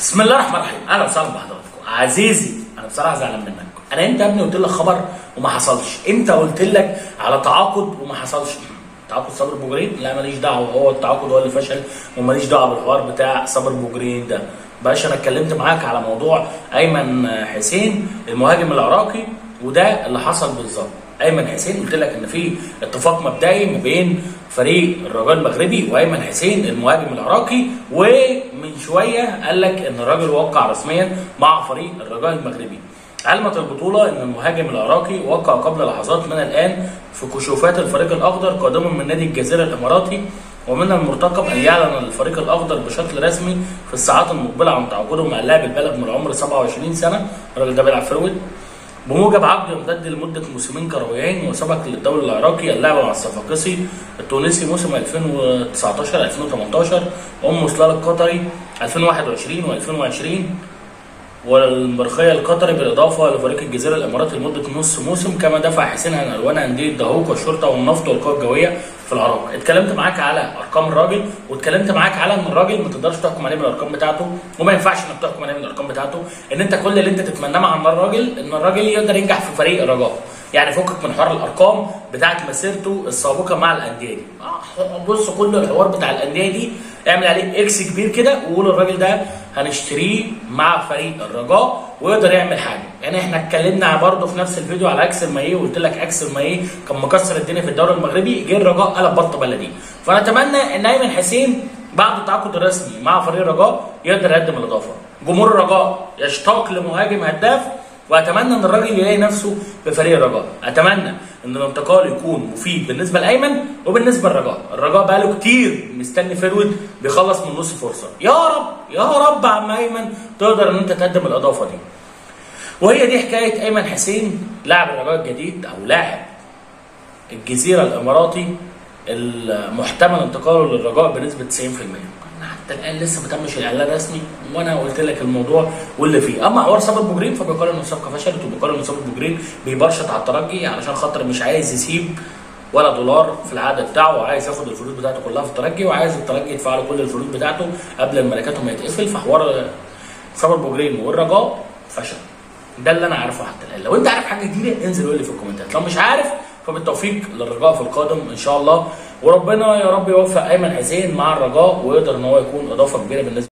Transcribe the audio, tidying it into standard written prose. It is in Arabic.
بسم الله الرحمن الرحيم. اهلا وسهلا بحضراتكم. عزيزي انا بصراحه زعلان منك. انا امتى يا ابني قلت لك خبر وما حصلش؟ امتى قلت لك على تعاقد وما حصلش؟ تعاقد صابر بوجرين؟ لا ماليش دعوه، هو التعاقد هو اللي فشل وماليش دعوه بالحوار بتاع صابر بوجرين ده. باشا انا اتكلمت معاك على موضوع ايمن حسين المهاجم العراقي وده اللي حصل بالظبط. ايمن حسين قلت لك ان في اتفاق مبدئي ما بين فريق الرجاء المغربي وايمن حسين المهاجم العراقي، ومن شويه قال لك ان الراجل وقع رسميا مع فريق الرجاء المغربي. علمت البطوله ان المهاجم العراقي وقع قبل لحظات من الان في كشوفات الفريق الاخضر قادما من نادي الجزيره الاماراتي، ومن المرتقب ان يعلن الفريق الاخضر بشكل رسمي في الساعات المقبله عن تعاقده مع اللاعب البالغ من العمر 27 سنه. الراجل ده بيلعب فرويد بموجب عقد يمتد لمده موسمين كرويين، وسبق للدوري العراقي اللعب مع الصفاقسي التونسي موسم 2019 2018 مسلال القطري 2021 و2020 والمرخيه القطري بالاضافه لفريق الجزيره الاماراتي لمده نص موسم، كما دفع حسين عن الوان انديه دهوك والشرطه والنفط والقوى الجويه في العراق. اتكلمت معاك على ارقام الراجل، واتكلمت معاك على ان الراجل ما تقدرش تحكم عليه من الارقام بتاعته، وما ينفعش انك تحكم عليه من الارقام بتاعته، ان انت كل اللي انت تتمناه مع الراجل ان الراجل يقدر ينجح في فريق الرجاء. يعني فكك من حوار الارقام بتاعت مسيرته السابقه مع الانديه دي. بص كل الحوار بتاع الانديه دي اعمل عليه اكس كبير كده وقول الراجل ده هنشتريه مع فريق الرجاء ويقدر يعمل حاجه. يعني احنا اتكلمنا برضه في نفس الفيديو على اكسل مايه، وقلت لك اكسل مايه كان مكسر الدنيا في الدوري المغربي، جه الرجاء قلب بطه بلدي. فنتمنى ان ايمن حسين بعد التعاقد الرسمي مع فريق الرجاء يقدر يقدم الاضافه. جمهور الرجاء يشتاق لمهاجم هداف، واتمنى ان الراجل يلاقي نفسه بفريق الرجاء. اتمنى ان الانتقال يكون مفيد بالنسبه لايمن وبالنسبه للرجاء. الرجاء بقاله كتير مستني فيرود بيخلص من نص فرصه. يا رب يا رب يا عم ايمن تقدر ان انت تقدم الاضافه دي. وهي دي حكايه ايمن حسين لاعب الرجاء الجديد او لاعب الجزيره الاماراتي المحتمل انتقاله للرجاء بنسبه 90%. حتى الان لسه ما تمش الاعلان الرسمي، وانا قلت لك الموضوع واللي فيه. اما حوار صابر بوجرين فبيقال ان الصفقه فشلت، وبيقال ان صابر بوجرين بيبرشط على الترجي علشان خاطر مش عايز يسيب ولا دولار في العقد بتاعه، وعايز ياخد الفلوس بتاعته كلها في الترجي، وعايز الترجي يدفع له كل الفلوس بتاعته قبل الميركاتو ما يتقفل. فحوار صابر بوجرين والرجاء فشل. ده اللي انا عارفه حتى الان. لو انت عارف حاجه جديده انزل قول لي في الكومنتات، لو مش عارف فبالتوفيق للرجاء في القادم ان شاء الله، وربنا يا رب يوفق ايمن حسين مع الرجاء ويقدر ان هو يكون اضافه كبيره بالنسبه